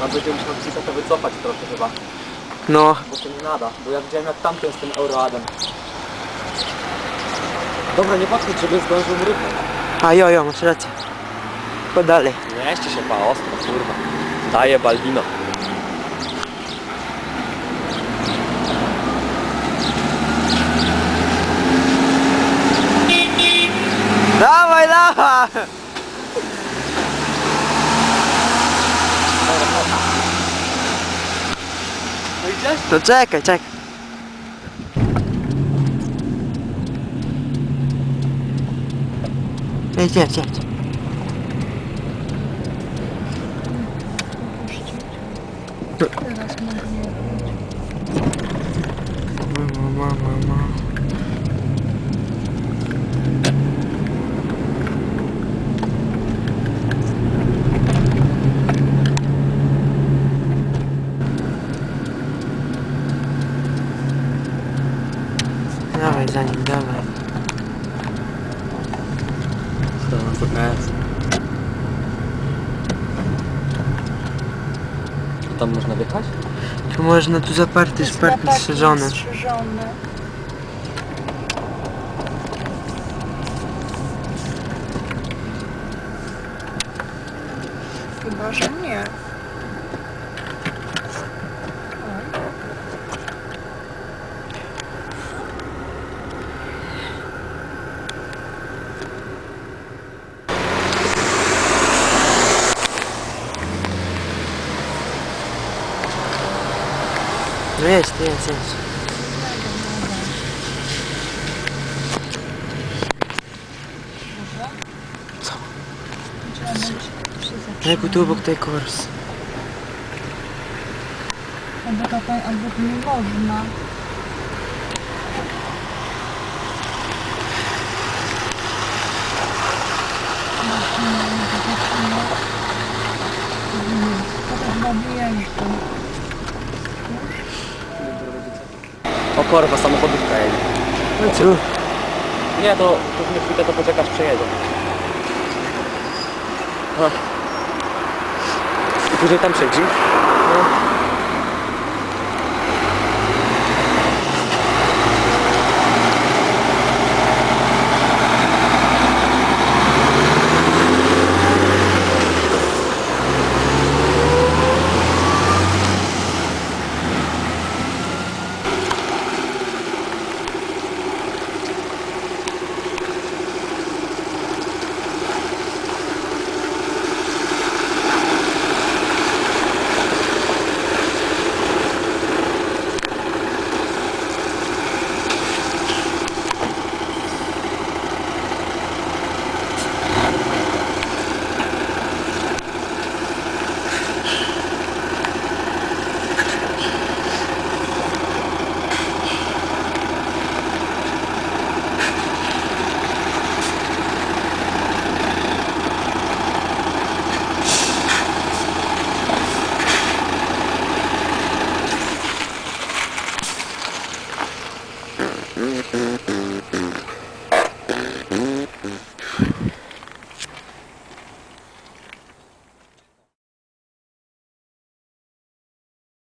A będziemy musiał psika to wycofać trochę chyba. No. Bo to nie nada, bo ja widziałem jak tamten jest ten Euroadem. Dobra, nie patrzeć, żeby zdążył mryknąć. A jo, masz rację. Chodź dalej. Mieści się pa ostro, kurwa. Daje Balbino. Dawaj, dawaj! No idziesz? To czekaj. Jedź. Teraz mogę Mama. Dawaj za nim, dawaj. To jest. Tam można wjechać? Tu można, tu zaparty jest parking strzeżony. Chyba, że nie. No jest. Co? Jak tu obok tej kors. Albo tu nie można. O kurwa, samochodówka jedzie. No co? Nie, to nie chwilę to poczekasz, przejedzie. I później tam siedzi. No.